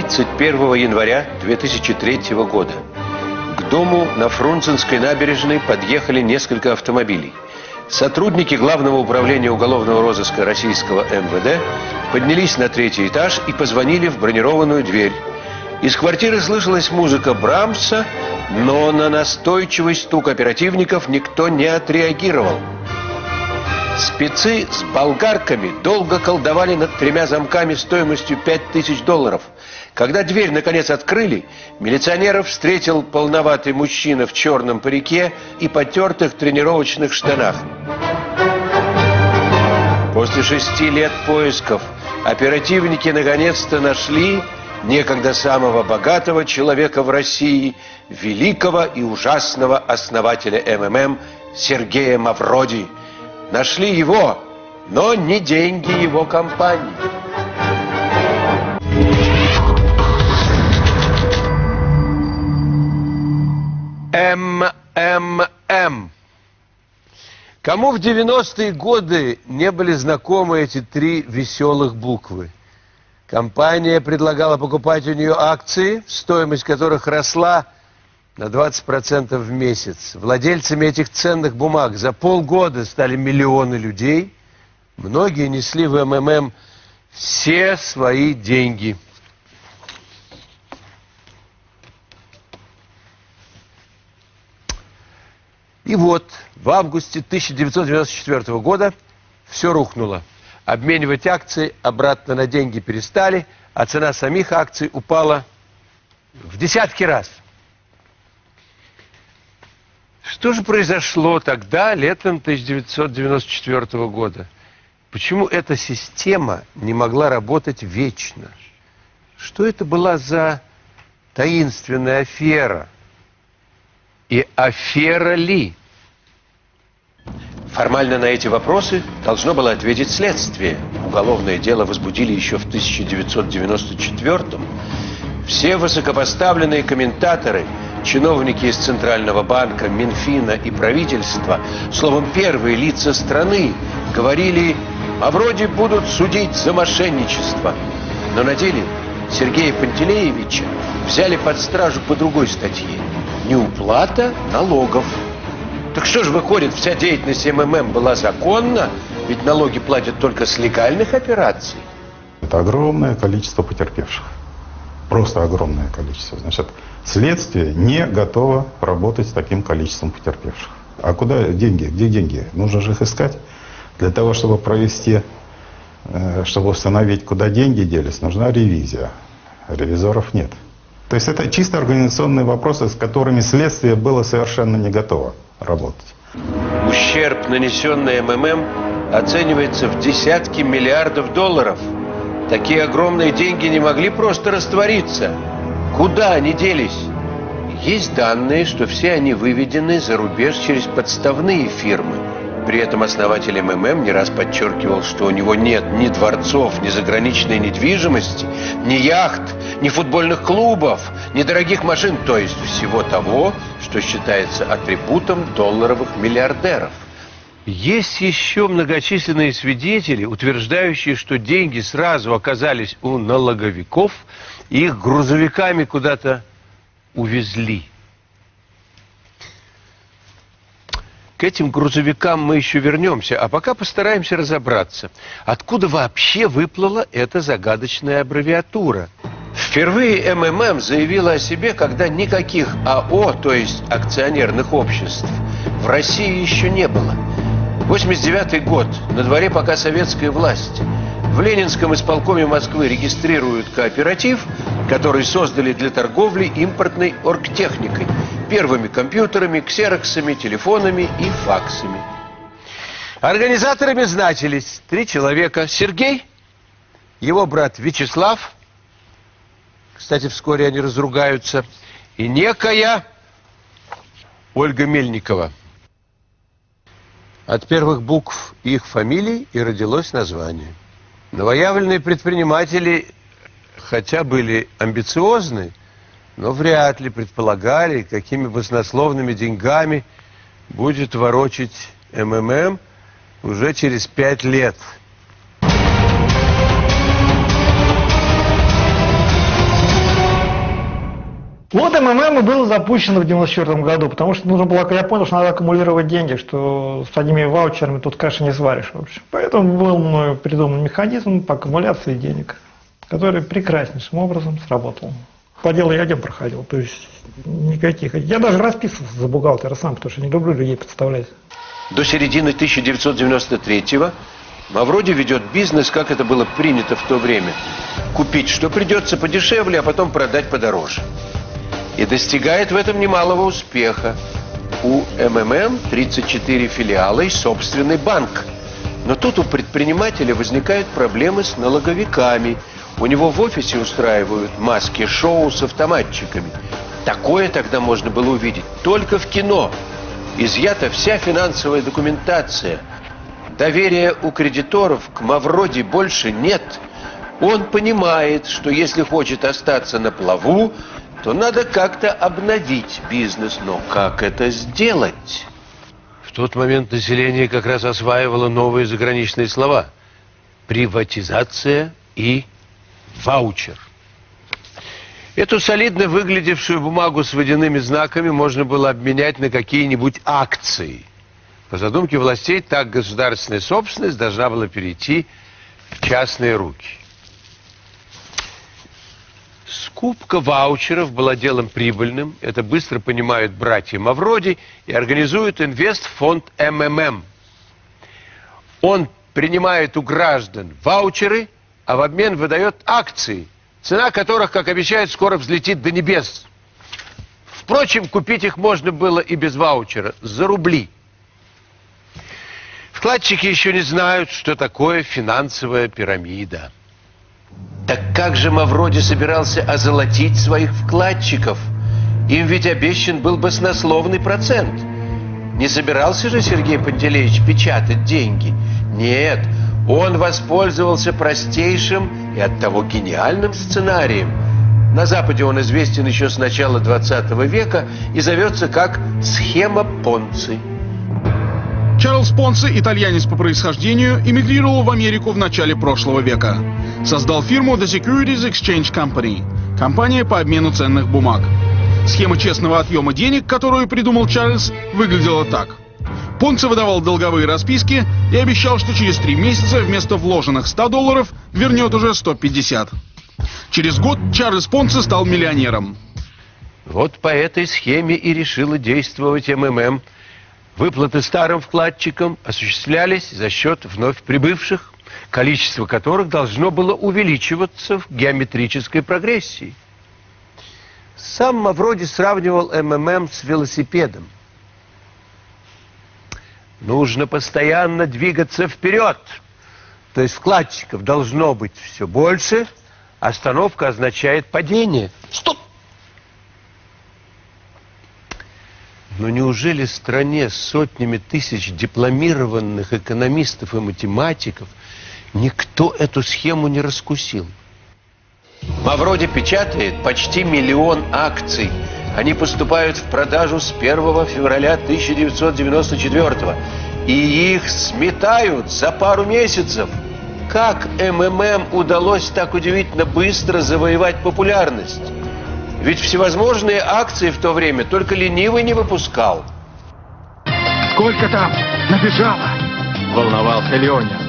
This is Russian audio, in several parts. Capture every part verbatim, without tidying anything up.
тридцать первого января две тысячи третьего года. К дому на Фрунзенской набережной подъехали несколько автомобилей. Сотрудники Главного управления уголовного розыска российского эм вэ дэ поднялись на третий этаж и позвонили в бронированную дверь. Из квартиры слышалась музыка Брамса, но на настойчивый стук оперативников никто не отреагировал. Спецы с болгарками долго колдовали над тремя замками стоимостью пять тысяч долларов. Когда дверь наконец открыли, милиционеров встретил полноватый мужчина в черном парике и потертых тренировочных штанах. После шести лет поисков оперативники наконец-то нашли некогда самого богатого человека в России, великого и ужасного основателя эм эм эм Сергея Мавроди. Нашли его, но не деньги его компании. эм эм эм. Кому в девяностые годы не были знакомы эти три веселых буквы? Компания предлагала покупать у нее акции, стоимость которых росла на двадцать процентов в месяц. Владельцами этих ценных бумаг за полгода стали миллионы людей. Многие несли в эм эм эм все свои деньги. И вот в августе тысяча девятьсот девяносто четвёртого года все рухнуло. Обменивать акции обратно на деньги перестали, а цена самих акций упала в десятки раз. Что же произошло тогда, летом тысяча девятьсот девяносто четвёртого года? Почему эта система не могла работать вечно? Что это была за таинственная афера? И афера ли? Формально на эти вопросы должно было ответить следствие. Уголовное дело возбудили еще в тысяча девятьсот девяносто четвёртом. Все высокопоставленные комментаторы, чиновники из Центрального банка, Минфина и правительства, словом, первые лица страны, говорили, а вроде будут судить за мошенничество. Но на деле Сергея Пантелеевича взяли под стражу по другой статье – неуплата налогов. Так что же выходит, вся деятельность эм эм эм была законна, ведь налоги платят только с легальных операций? Это огромное количество потерпевших. Просто огромное количество. Значит, следствие не готово работать с таким количеством потерпевших. А куда деньги? Где деньги? Нужно же их искать. Для того, чтобы провести, чтобы установить, куда деньги делись, нужна ревизия. Ревизоров нет. То есть это чисто организационные вопросы, с которыми следствие было совершенно не готово работать. Ущерб, нанесенный эм эм эм, оценивается в десятки миллиардов долларов. Такие огромные деньги не могли просто раствориться. Куда они делись? Есть данные, что все они выведены за рубеж через подставные фирмы. При этом основатель эм эм эм не раз подчеркивал, что у него нет ни дворцов, ни заграничной недвижимости, ни яхт, ни футбольных клубов, ни дорогих машин, то есть всего того, что считается атрибутом долларовых миллиардеров. Есть еще многочисленные свидетели, утверждающие, что деньги сразу оказались у налоговиков, и их грузовиками куда-то увезли. К этим грузовикам мы еще вернемся, а пока постараемся разобраться, откуда вообще выплыла эта загадочная аббревиатура. Впервые эм эм эм заявила о себе, когда никаких а о, то есть акционерных обществ, в России еще не было. восемьдесят девятый год, на дворе пока советская власть. В Ленинском исполкоме Москвы регистрируют кооператив, который создали для торговли импортной оргтехникой, первыми компьютерами, ксероксами, телефонами и факсами. Организаторами значились три человека: Сергей, его брат Вячеслав, кстати, вскоре они разругаются, и некая Ольга Мельникова. От первых букв их фамилий и родилось название. Новоявленные предприниматели, хотя были амбициозны, но вряд ли предполагали, какими баснословными деньгами будет ворочать эм эм эм уже через пять лет. Вот МММ и было запущено в девяносто четвёртом году, потому что нужно было, я понял, что надо аккумулировать деньги, что с одними ваучерами тут каши не сваришь, в общем. Поэтому был мною придуман механизм по аккумуляции денег, который прекраснейшим образом сработал. По делу я один проходил, то есть никаких. Я даже расписывался за бухгалтера сам, потому что не люблю людей подставлять. До середины тысяча девятьсот девяносто третьего Мавроди ведет бизнес, как это было принято в то время. Купить, что придется подешевле, а потом продать подороже. И достигает в этом немалого успеха. У МММ тридцать четыре филиала и собственный банк. Но тут у предпринимателя возникают проблемы с налоговиками. У него в офисе устраивают маски-шоу с автоматчиками. Такое тогда можно было увидеть только в кино. Изъята вся финансовая документация. Доверия у кредиторов к Мавроди больше нет. Он понимает, что если хочет остаться на плаву, то надо как-то обновить бизнес. Но как это сделать? В тот момент население как раз осваивало новые заграничные слова. Приватизация и ваучер. Эту солидно выглядевшую бумагу с водяными знаками можно было обменять на какие-нибудь акции. По задумке властей, так государственная собственность должна была перейти в частные руки. Скупка ваучеров была делом прибыльным. Это быстро понимают братья Мавроди и организуют инвестфонд МММ. Он принимает у граждан ваучеры, а в обмен выдает акции, цена которых, как обещают, скоро взлетит до небес. Впрочем, купить их можно было и без ваучера, за рубли. Вкладчики еще не знают, что такое финансовая пирамида. Так как же Мавроди собирался озолотить своих вкладчиков? Им ведь обещан был баснословный процент. Не собирался же Сергей Пантелеич печатать деньги? Нет, он воспользовался простейшим и оттого гениальным сценарием. На Западе он известен еще с начала двадцатого века и зовется как «схема Понци». Чарльз Понци, итальянец по происхождению, эмигрировал в Америку в начале прошлого века. Создал фирму The Securities Exchange Company, компания по обмену ценных бумаг. Схема честного отъема денег, которую придумал Чарльз, выглядела так. Понци выдавал долговые расписки и обещал, что через три месяца вместо вложенных ста долларов вернет уже сто пятьдесят. Через год Чарльз Понци стал миллионером. Вот по этой схеме и решила действовать МММ. Выплаты старым вкладчикам осуществлялись за счет вновь прибывших, количество которых должно было увеличиваться в геометрической прогрессии. Сам Мавроди сравнивал МММ с велосипедом. Нужно постоянно двигаться вперед. То есть вкладчиков должно быть все больше, остановка означает падение. Стоп! Но неужели стране с сотнями тысяч дипломированных экономистов и математиков никто эту схему не раскусил? Мавроди печатает почти миллион акций. Они поступают в продажу с первого февраля тысяча девятьсот девяносто четвёртого. И их сметают за пару месяцев. Как МММ удалось так удивительно быстро завоевать популярность? Ведь всевозможные акции в то время только ленивый не выпускал. Сколько там набежало? Волновался Леня.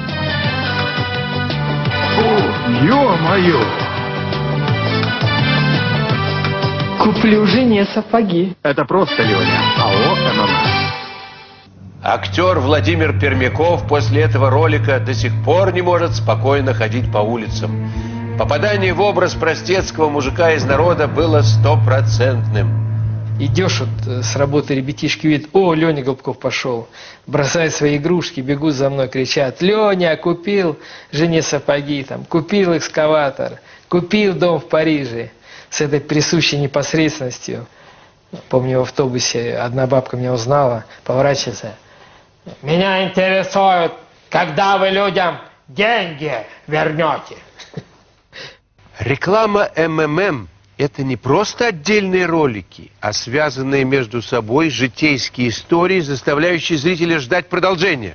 О, ё-моё! Куплю жене сапоги. Это просто Леня. АО МММ. Актер Владимир Пермяков после этого ролика до сих пор не может спокойно ходить по улицам. Попадание в образ простецкого мужика из народа было стопроцентным. Идешь вот с работы, ребятишки видят, о, Леня Голубков пошел, бросают свои игрушки, бегут за мной, кричат: Леня, купил жене сапоги, там, купил экскаватор, купил дом в Париже. С этой присущей непосредственностью. Помню, в автобусе одна бабка меня узнала, поворачивается: меня интересует, когда вы людям деньги вернете. Реклама МММ – это не просто отдельные ролики, а связанные между собой житейские истории, заставляющие зрителя ждать продолжения.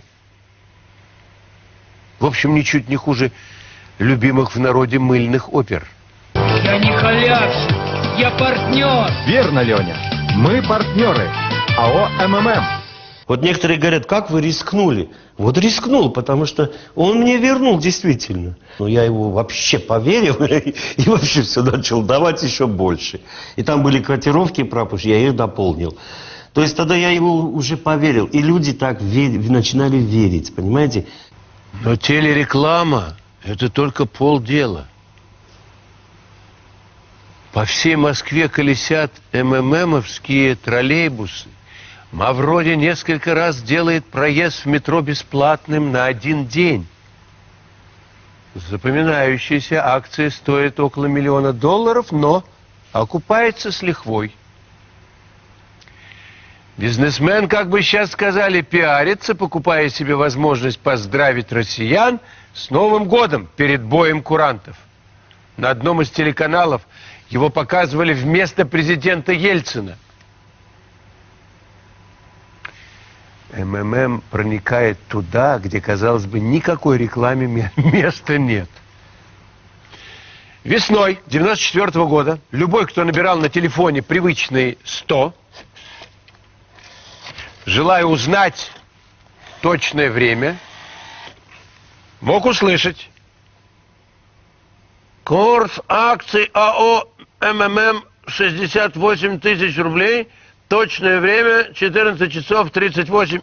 В общем, ничуть не хуже любимых в народе мыльных опер. Я не халявщик, я партнер. Верно, Леня. Мы партнеры. АО МММ. Вот некоторые говорят, как вы рискнули? Вот рискнул, потому что он мне вернул действительно. Но я его вообще поверил и вообще все начал давать еще больше. И там были котировки прапорщик, я их дополнил. То есть тогда я его уже поверил. И люди так вер... начинали верить, понимаете? Но телереклама – это только полдела. По всей Москве колесят МММовские троллейбусы. Мавроди несколько раз делает проезд в метро бесплатным на один день. Запоминающаяся акция стоит около миллиона долларов, но окупается с лихвой. Бизнесмен, как бы сейчас сказали, пиарится, покупая себе возможность поздравить россиян с Новым годом перед боем курантов. На одном из телеканалов его показывали вместо президента Ельцина. МММ проникает туда, где, казалось бы, никакой рекламе места нет. Весной девяносто четвёртого года любой, кто набирал на телефоне привычный сто, желая узнать точное время, мог услышать: курс акций АО МММ шестьдесят восемь тысяч рублей, точное время четырнадцать часов тридцать восемь.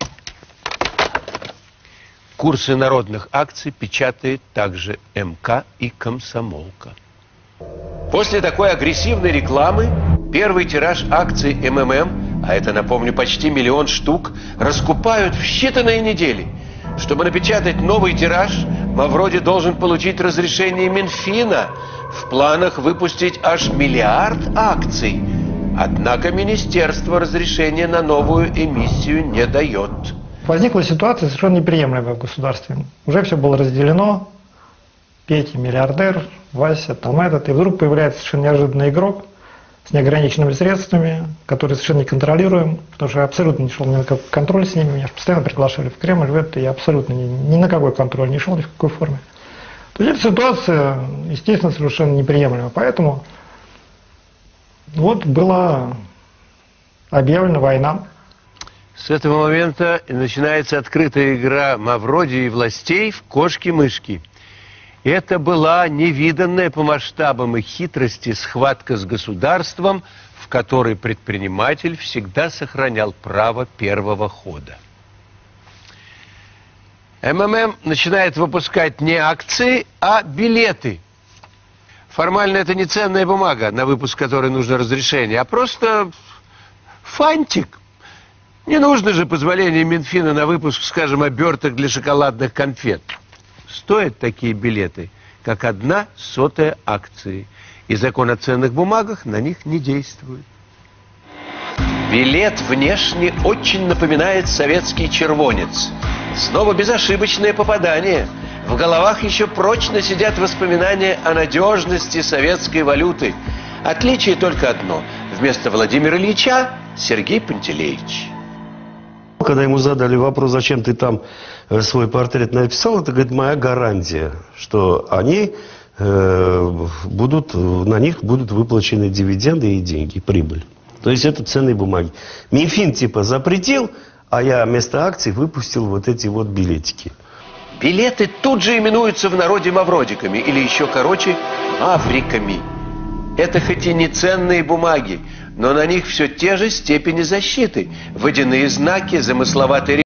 Курсы народных акций печатает также МК и Комсомолка. После такой агрессивной рекламы первый тираж акций МММ, а это, напомню, почти миллион штук, раскупают в считанные недели. Чтобы напечатать новый тираж, Мавроди должен получить разрешение Минфина. В планах выпустить аж миллиард акций. Однако министерство разрешения на новую эмиссию не дает. Возникла ситуация совершенно неприемлемая в государстве. Уже все было разделено. Петя миллиардер, Вася там этот. И вдруг появляется совершенно неожиданный игрок с неограниченными средствами, который совершенно не контролируем, потому что я абсолютно не шел ни на какой контроль с ними. Меня же постоянно приглашали в Кремль, в это, и я абсолютно ни, ни на какой контроль не шел, ни в какой форме. То есть эта ситуация, естественно, совершенно неприемлема. Поэтому вот была объявлена война. С этого момента начинается открытая игра Мавроди и властей в кошки-мышки. Это была невиданная по масштабам и хитрости схватка с государством, в которой предприниматель всегда сохранял право первого хода. МММ начинает выпускать не акции, а билеты. Формально это не ценная бумага, на выпуск которой нужно разрешение, а просто фантик. Не нужно же позволение Минфина на выпуск, скажем, оберток для шоколадных конфет. Стоят такие билеты, как одна сотая акции. И закон о ценных бумагах на них не действует. Билет внешне очень напоминает советский червонец. Снова безошибочное попадание. В головах еще прочно сидят воспоминания о надежности советской валюты. Отличие только одно. Вместо Владимира Ильича Сергей Пантелеич. Когда ему задали вопрос, зачем ты там свой портрет написал, это, говорит, моя гарантия, что они э, будут, на них будут выплачены дивиденды и деньги, прибыль. То есть это ценные бумаги. Минфин типа запретил, а я вместо акций выпустил вот эти вот билетики. Билеты тут же именуются в народе мавродиками, или еще короче, мавриками. Это хоть и не ценные бумаги, но на них все те же степени защиты. Водяные знаки, замысловатые